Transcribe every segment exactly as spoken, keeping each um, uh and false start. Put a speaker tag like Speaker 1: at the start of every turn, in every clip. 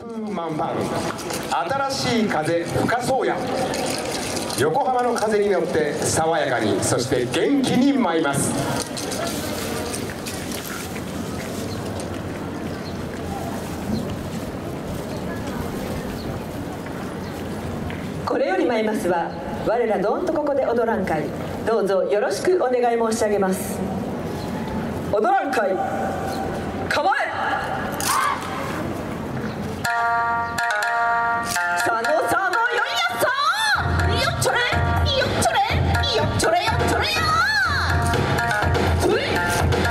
Speaker 1: マンパン新しい風吹かそうや。横浜の風に乗って爽やかに、そして元気に舞います。
Speaker 2: これより舞いますは我らどんとここで踊らん会、どうぞよろしくお願い申し上げます。踊らん会構え。佐野佐野よいやさよっちょれよっちょれよっちょれよっちょれやふいよいや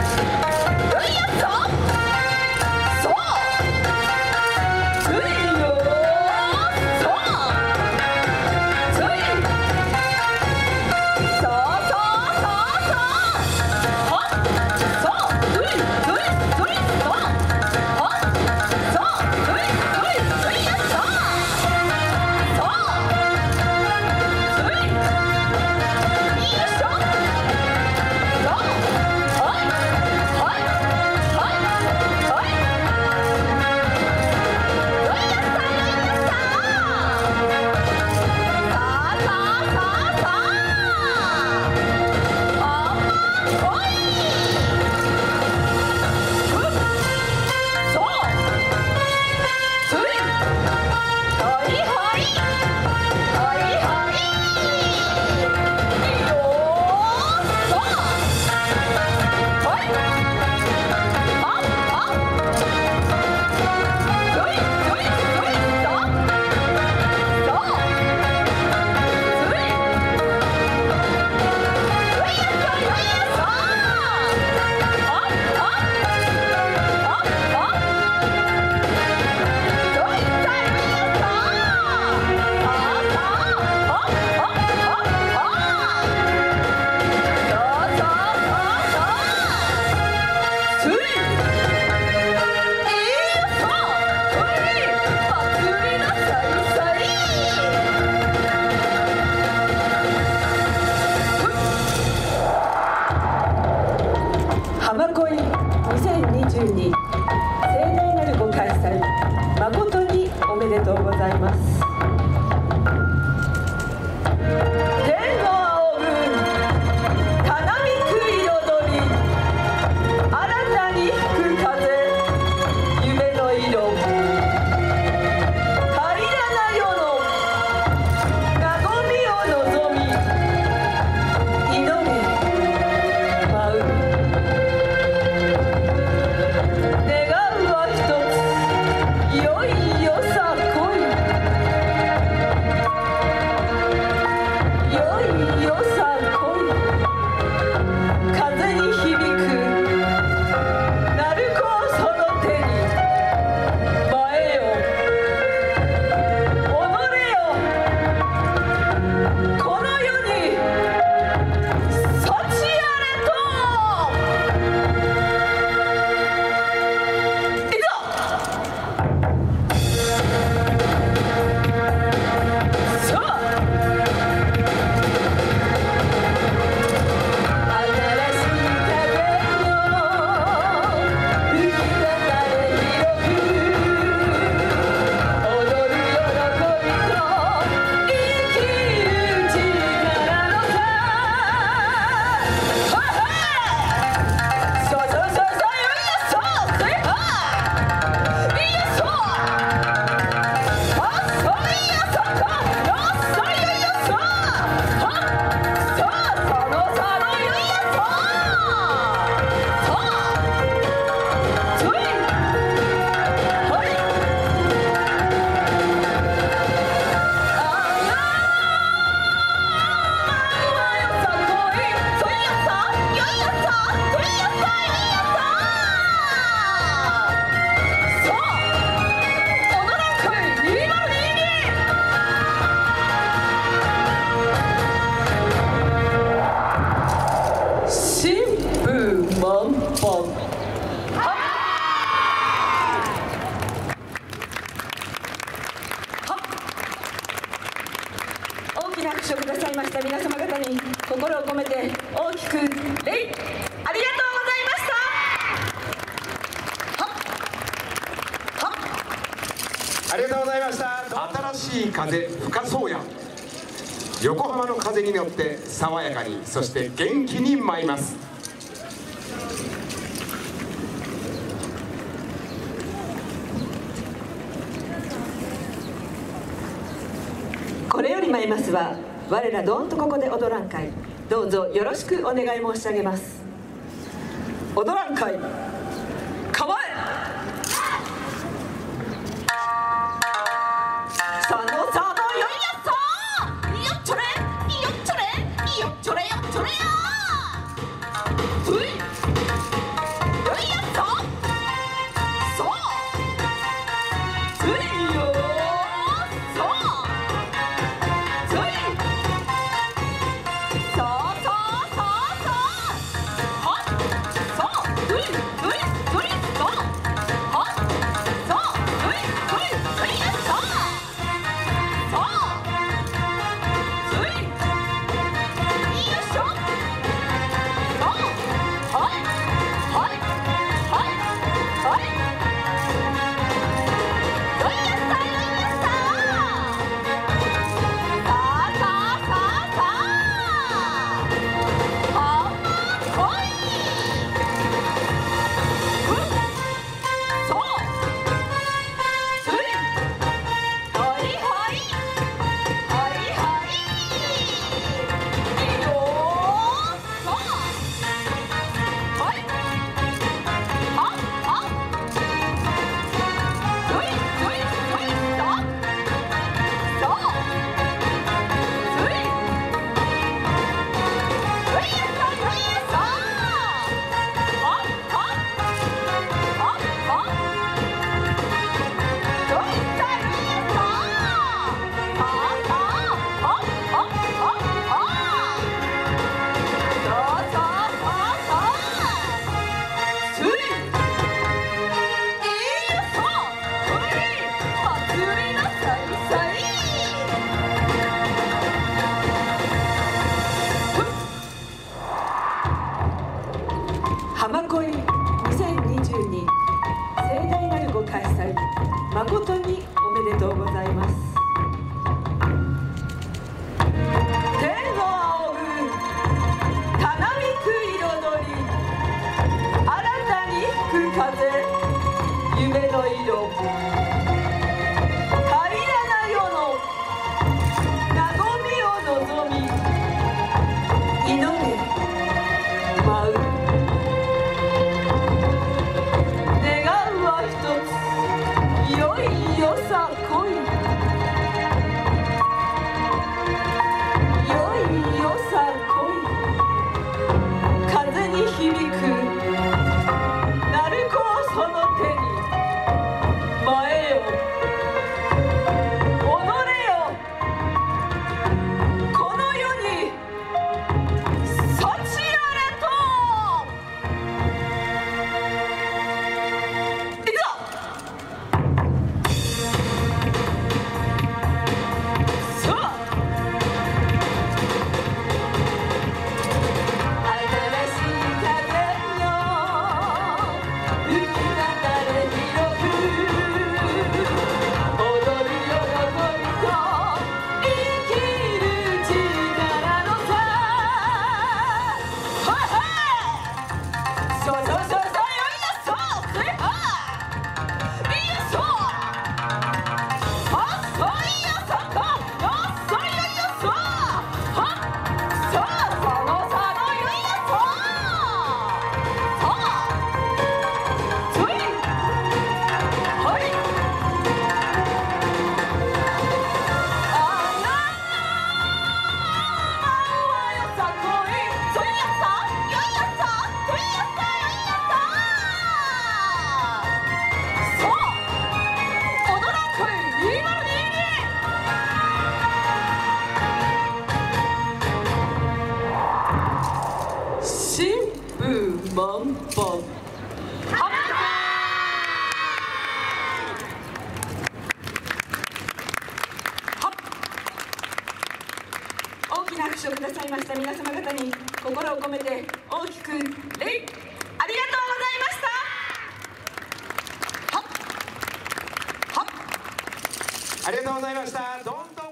Speaker 2: さそうふいよそうふいそうそうそうそうはっそうふいふいふいそうはっそうふいふいふいや
Speaker 1: 風吹かそうや。横浜の風に乗って爽やかに、そして元気に舞います。
Speaker 2: これより舞いますは我らどんとここで踊らん会、どうぞよろしくお願い申し上げます。踊らん会構え。さのさのよいやさよっちょれよっちょれよっちょれよっちょれやふいよいやさそうふいよそうふいそうそうそうそうはっそうふいふいふいそうはっそうふいふいふいやそう浜恋にせんにじゅうに盛大なるご開催、誠におめでとうございます。天を仰ぐたなびく彩り、新たに吹く風、夢の色、平らな世の和みを望み、祈れ舞う。いよいよさ恋、いよいよさ恋、風に響く鳴子をその手に、前よ踊れよ、この世に幸あれと。満帆。大きな拍手をくださいました皆様方に心を込めて大きく礼、ありがとうございました。はっはっ
Speaker 1: ありがとうございました。どんどん